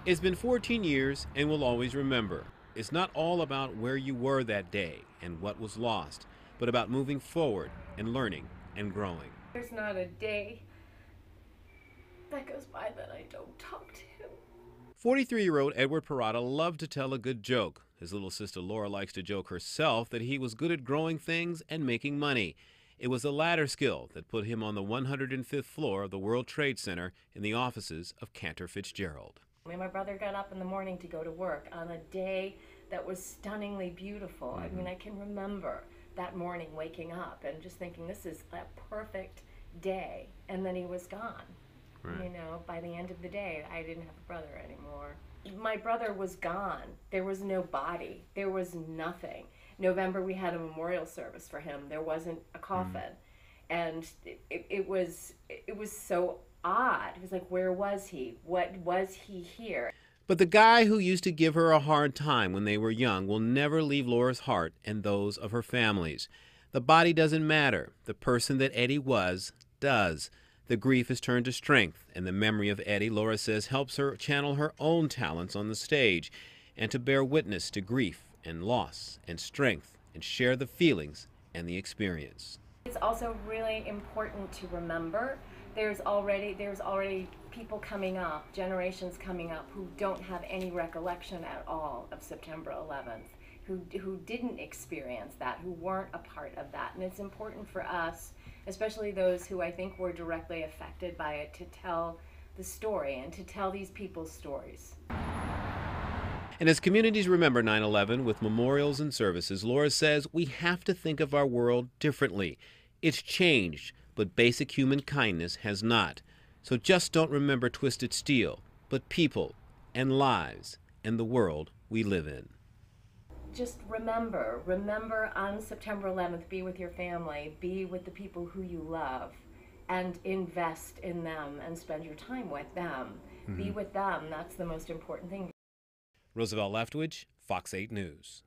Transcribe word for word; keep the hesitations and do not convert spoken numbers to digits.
It's been fourteen years and we'll always remember. It's not all about where you were that day and what was lost, but about moving forward and learning and growing. There's not a day that goes by that I don't talk to him. forty-three-year-old Edward Parada loved to tell a good joke. His little sister Laura likes to joke herself that he was good at growing things and making money. It was a latter skill that put him on the one hundred fifth floor of the World Trade Center in the offices of Cantor Fitzgerald. When my brother got up in the morning to go to work on a day that was stunningly beautiful, mm-hmm. I mean, I can remember that morning waking up and just thinking, this is a perfect day, and then he was gone. Right. You know, by the end of the day, I didn't have a brother anymore. My brother was gone. There was no body. There was nothing. November, we had a memorial service for him. There wasn't a coffin. Mm. And it, it, it was it was so odd. It was like, where was he? What was he here? But the guy who used to give her a hard time when they were young will never leave Laura's heart and those of her families. The body doesn't matter. The person that Eddie was does. The grief is turned to strength, and the memory of Eddie, Laura says, helps her channel her own talents on the stage and to bear witness to grief and loss and strength and share the feelings and the experience. It's also really important to remember there's already there's already people coming up, generations coming up who don't have any recollection at all of September eleventh, who who didn't experience that, who weren't a part of that. And it's important for us, especially those who I think were directly affected by it, to tell the story and to tell these people's stories. And as communities remember nine eleven with memorials and services, Laura says we have to think of our world differently. It's changed, but basic human kindness has not. So just don't remember twisted steel, but people and lives and the world we live in. Just remember, remember on September eleventh, be with your family, be with the people who you love, and invest in them and spend your time with them. Mm-hmm. Be with them, that's the most important thing. Roosevelt Leftwich, Fox eight News.